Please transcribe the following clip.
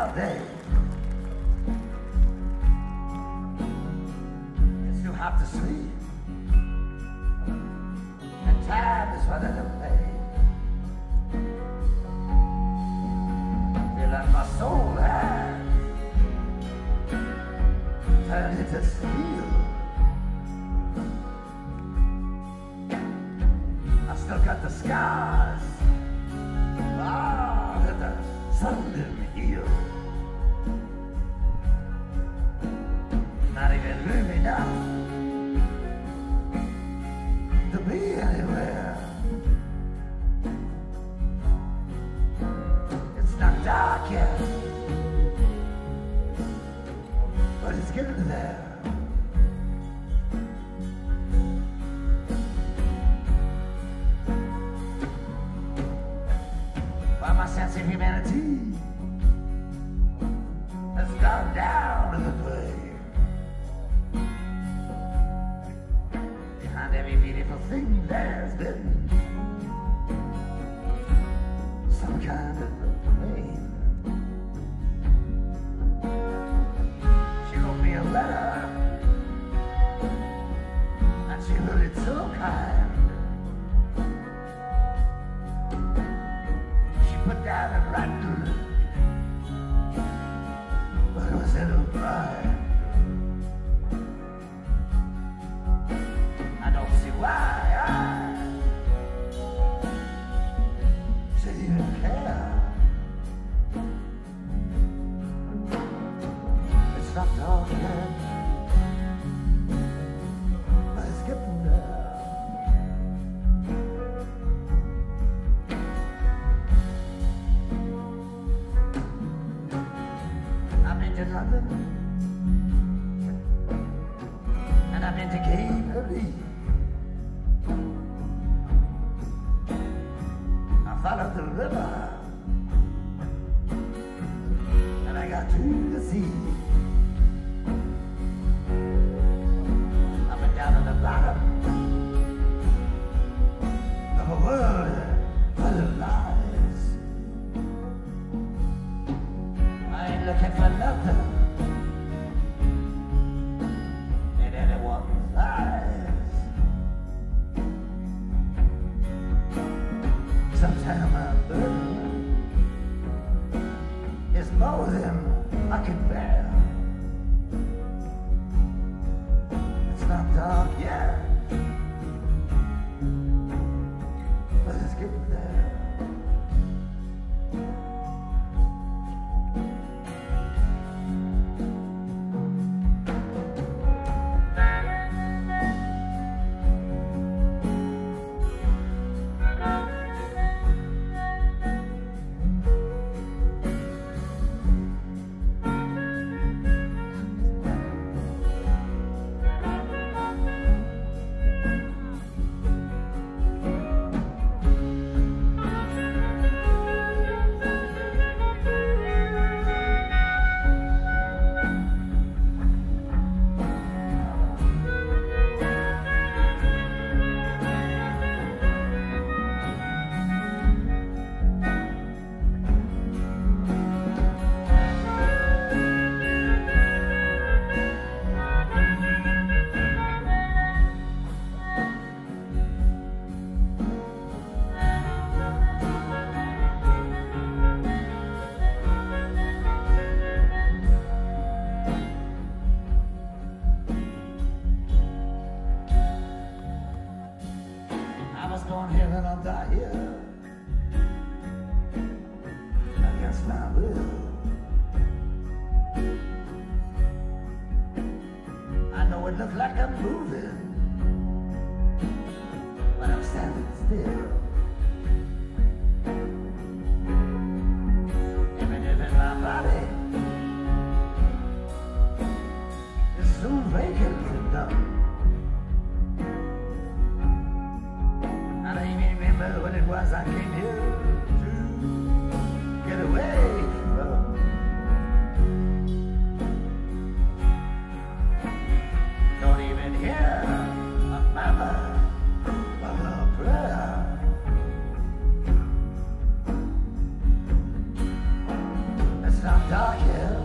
all day. It's too hot to sleep, and time is running away. Feel like my soul has turned into steel. I still got the scars. Ah, that the sun didn't heal. Not even room enough to be anywhere. It's not dark yet, but it's getting there. By my sense of humanity has gone down to the grave. Behind every beautiful thing there's been some kind of pain. She wrote me a letter, and she wrote it so kind. She put down a writing, but it was in her mind. I don't see why I should even care. It's not dark yet, but it's getting there. I've been to London, and I've been to Cape Verde. I followed the river, and I got to the sea. I've been down at the bottom of a world full of lies. I ain't looking for nothing in anyone's eyes. Sometimes my burden is more than I can bear. It's not dark yet, but it's getting there. dark, yeah.